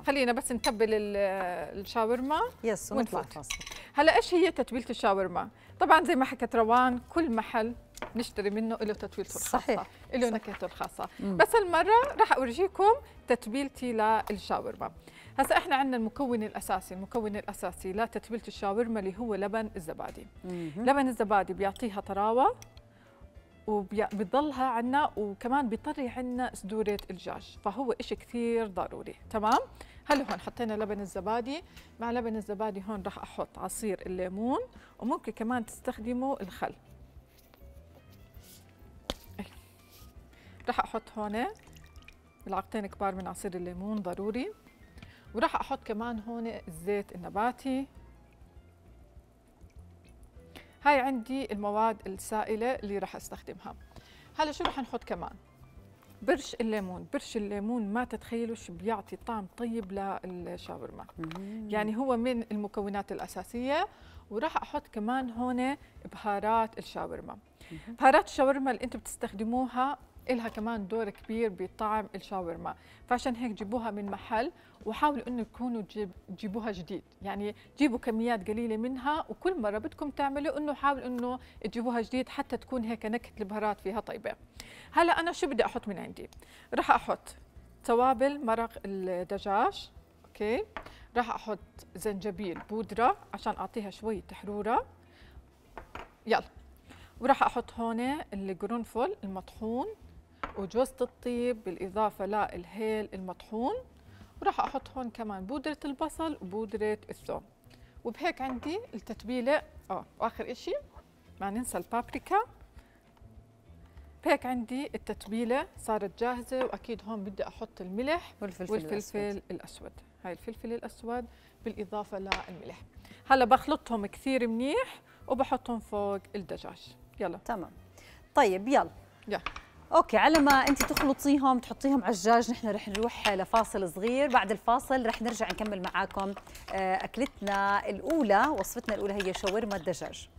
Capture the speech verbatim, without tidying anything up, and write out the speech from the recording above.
خلينا بس نتبل الشاورما يس ونطلع فاصل. هلا ايش هي تتبيله الشاورما؟ طبعا زي ما حكت روان كل محل نشتري منه له تتبيلته الخاصه، صحيح له نكهته الخاصه. مم. بس المره راح اورجيكم تتبيلتي للشاورما. هسا احنا عندنا المكون الاساسي، المكون الاساسي لتتبيله الشاورما اللي هو لبن الزبادي. مم. لبن الزبادي بيعطيها طراوه وبيضلها عنا، وكمان بيطري عنا صدورة الدجاج، فهو إشي كثير ضروري. تمام. هلا هون حطينا لبن الزبادي، مع لبن الزبادي هون راح احط عصير الليمون، وممكن كمان تستخدموا الخل. راح احط هون ملعقتين كبار من عصير الليمون ضروري، وراح احط كمان هون الزيت النباتي. هاي عندي المواد السائلة اللي راح استخدمها. هلا شو راح نحط كمان؟ برش الليمون، برش الليمون ما تتخيلوا شو بيعطي طعم طيب للشاورما. يعني هو من المكونات الأساسية. وراح احط كمان هون بهارات الشاورما. بهارات الشاورما اللي انتم بتستخدموها إلها كمان دور كبير بطعم الشاورما، فعشان هيك جيبوها من محل وحاولوا انه تكونوا تجيبوها جديد، يعني جيبوا كميات قليله منها، وكل مره بدكم تعملوا انه حاولوا انه تجيبوها جديد حتى تكون هيك نكهه البهارات فيها طيبه. هلا انا شو بدي احط من عندي؟ راح احط توابل مرق الدجاج، اوكي، راح احط زنجبيل بودره عشان اعطيها شويه تحروره. يلا. وراح احط هون القرنفل المطحون وجوزة الطيب بالإضافة للهيل المطحون، وراح أحط هون كمان بودرة البصل وبودرة الثوم. وبهيك عندي التتبيلة. آه وآخر إشي ما ننسى البابريكا. بهيك عندي التتبيلة صارت جاهزة، وأكيد هون بدي أحط الملح والفلفل, والفلفل الأسود. الأسود. هاي الفلفل الأسود بالإضافة للملح. هلا بخلطهم كثير منيح وبحطهم فوق الدجاج. يلا تمام. طيب يلا يلا اوكي، على ما انت تخلطيهم تحطيهم على الدجاج نحن رح نروح لفاصل صغير. بعد الفاصل رح نرجع نكمل معاكم اكلتنا الاولى، وصفتنا الاولى هي شاورما الدجاج.